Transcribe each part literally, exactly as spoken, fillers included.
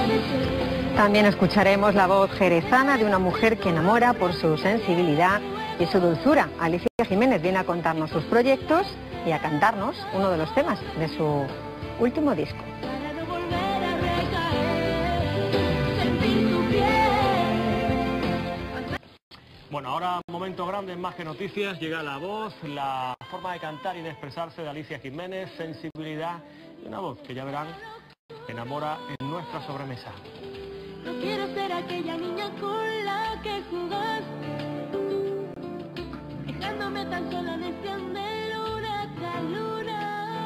También escucharemos la voz jerezana de una mujer que enamora por su sensibilidad y su dulzura. Alicia Jiménez viene a contarnos sus proyectos y a cantarnos uno de los temas de su último disco. Bueno, ahora momento grande en Más que Noticias, llega la voz, la forma de cantar y de expresarse de Alicia Jiménez, sensibilidad y una voz que ya verán enamora en nuestra sobremesa. No quiero ser aquella niña con la que jugaste, dejándome tan sola en este de luna tras luna.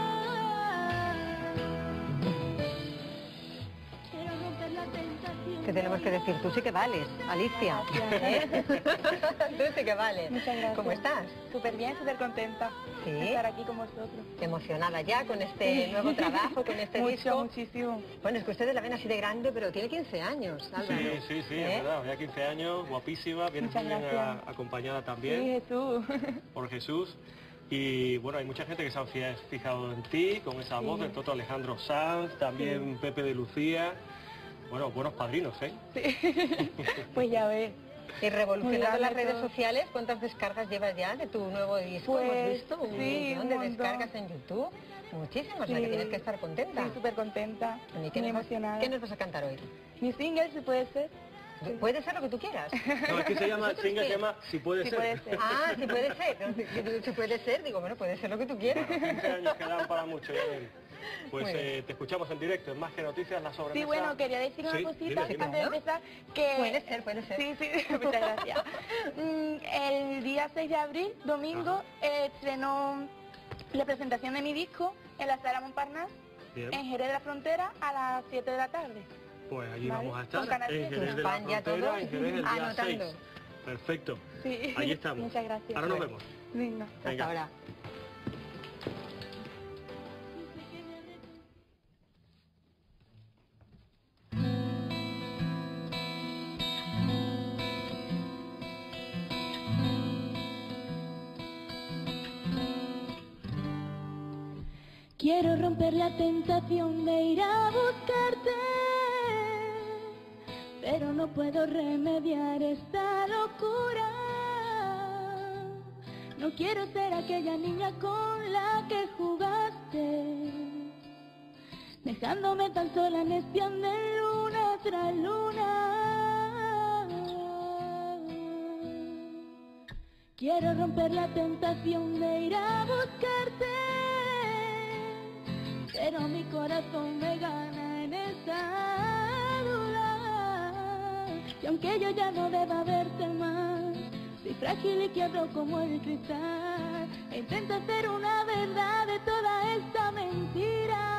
Quiero romper la tentación. ¿Qué tenemos que decir? Tú sí que vales, Alicia. ¿Eh? Tú sí que vales. Muchas gracias. ¿Cómo estás? Súper bien, súper contenta ¿Sí? de estar aquí con vosotros. Emocionada ya con este nuevo trabajo, con este Mucho, disco. muchísimo. Bueno, es que ustedes la ven así de grande, pero tiene quince años, Álvaro. Sí, sí, sí, ¿Eh? es verdad, ya quince años, guapísima, viene Muchas muy bien gracias. a- acompañada también Sí, Jesús. por Jesús. Y bueno, hay mucha gente que se ha fija- fijado en ti, con esa Sí. voz del Toto Alejandro Sanz, también Pepe de Lucía. Bueno, buenos padrinos, ¿eh? Sí. Pues ya ves. Y revolucionando Muy las grande redes todo. sociales, ¿cuántas descargas llevas ya de tu nuevo disco? Pues, ¿Hemos visto? Un sí, millón un de montón. descargas en YouTube. Muchísimas, o sea que Sí. tienes que estar contenta. Sí, súper contenta. ¿Y qué Muy nos vas- emocionada. ¿Qué nos vas a cantar hoy? Mi single, si puede ser. Puede ser lo que tú quieras. No, es que se llama, ¿Vosotros single qué? se llama Si puede Si ser. puede ser. Ah, sí puede ser. No, si- si- si puede ser, digo, bueno, puede ser lo que tú quieras. quince años que dan para mucho, ya ven. Pues Muy bien. eh, te escuchamos en directo, en Más que Noticias, la sobremesa. Sí, bueno, quería decir una Sí, cosita dime, dime. antes de empezar, que... Puede ser, puede ser. Sí, sí, muchas gracias. Mm, El día seis de abril, domingo, eh, estrenó la presentación de mi disco en la Sala Montparnasse, Bien, en Jerez de la Frontera, a las siete de la tarde. pues allí Vale, vamos a con estar, Canal en siete. Jerez de la Van ya Frontera, todos en Jerez el día anotando. seis. Perfecto. Sí. Ahí estamos. Muchas gracias. Ahora nos vemos. Venga. Hasta Venga. ahora. Quiero romper la tentación de ir a buscarte, pero no puedo remediar esta locura. No quiero ser aquella niña con la que jugaste, dejándome tan sola en este de luna tras luna. Quiero romper la tentación de ir a buscarte, pero mi corazón me gana en esta duda. Y aunque yo ya no deba verte más, soy frágil y quiebro como el cristal, e intento hacer una verdad de toda esta mentira.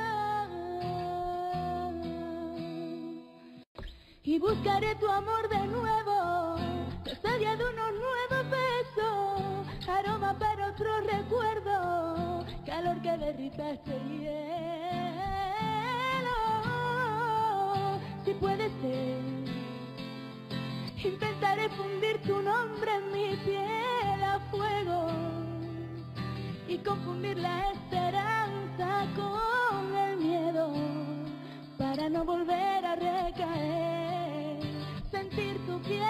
Y buscaré tu amor de nuevo, nostalgia de unos nuevos besos, aroma para otro recuerdo, calor que derrita este hielo. Si puede ser, intentaré fundir tu nombre en mi piel a fuego y confundir la esperanza con el miedo, para no volver a recaer, sentir tu piel,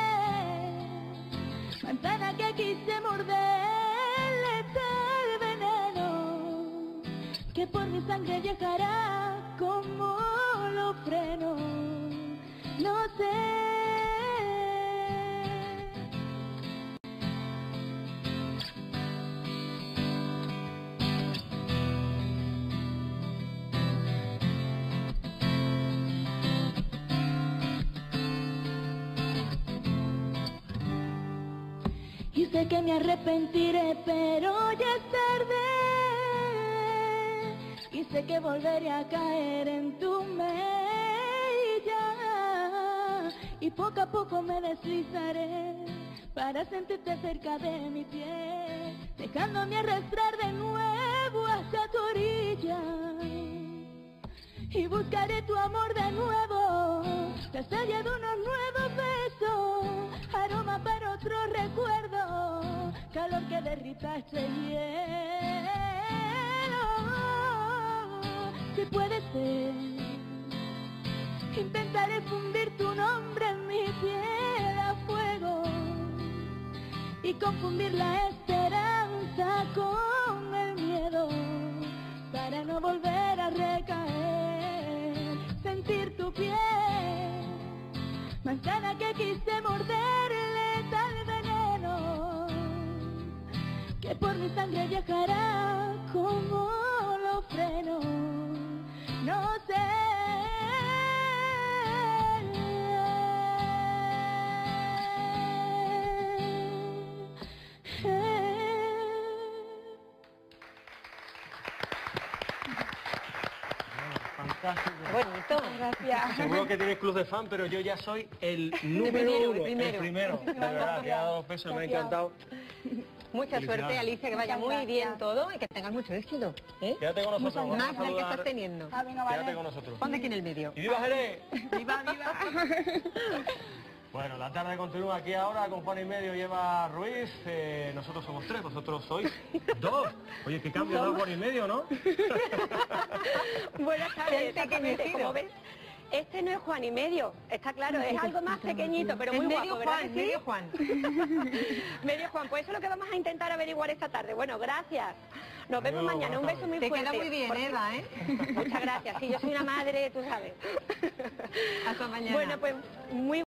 manzana que quise morder, letal veneno, que por mi sangre llegará como lo freno, no sé. Y sé que me arrepentiré, pero ya es tarde. Y sé que volveré a caer en tu mella. Y poco a poco me deslizaré para sentirte cerca de mi piel, dejándome arrastrar de nuevo hasta tu orilla. Y buscaré tu amor de nuevo, la estrella de unos nuevos besos, aroma para otro recuerdo, calor que derrita este hielo. Si puede ser, Intentaré fundir tu nombre en mi piel a fuego y confundir la esperanza con el miedo para no volver a recaer. Sentir tu piel, manzana que quise morderle tal veneno que por mi sangre viajará como lo freno. No sé. Fantástico. Bonito. Gracias. Seguro que tienes club de fan, pero yo ya soy el número primero, uno, el primero. el primero. De verdad, te ha dado peso, me ha encantado. Mucha Felicidades. suerte, Alicia, que vaya Muchas muy gracias. bien todo y que tengas mucho éxito. ¿eh? Quédate con nosotros, vamos a Más del que saludar. estás teniendo. Ah, venga, Quédate vale. con nosotros. Ponte aquí en el medio. ¡Y viva Jerez! Viva, viva. Bueno, la tarde continúa aquí ahora, con Juan y medio lleva Ruiz, eh, nosotros somos tres, vosotros sois dos. Oye, qué cambio, dos Juan y medio, ¿no? Buenas tardes, El exactamente, pequeñecido. como ves, este no es Juan y medio, está claro, es algo más pequeñito, pero muy El medio guapo, ¿verdad Juan, que sí? medio Juan. Medio Juan, pues eso es lo que vamos a intentar averiguar esta tarde. Bueno, gracias. Nos vemos Adiós, mañana, un buenas beso muy Te fuerte. queda muy bien, Por- Eva, ¿eh? Muchas gracias, sí, yo soy una madre, tú sabes. Hasta mañana. Bueno, pues muy